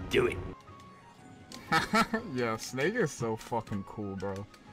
Do it. Yeah, Snake is so fucking cool, bro.